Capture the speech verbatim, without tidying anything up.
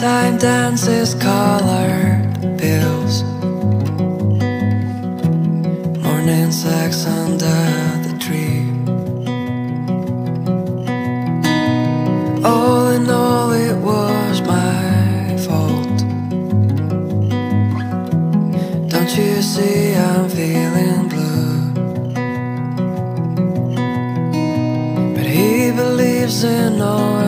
Time dances colored pills, morning sex under the tree. All in all, it was my fault. Don't you see I'm feeling blue? But he believes in all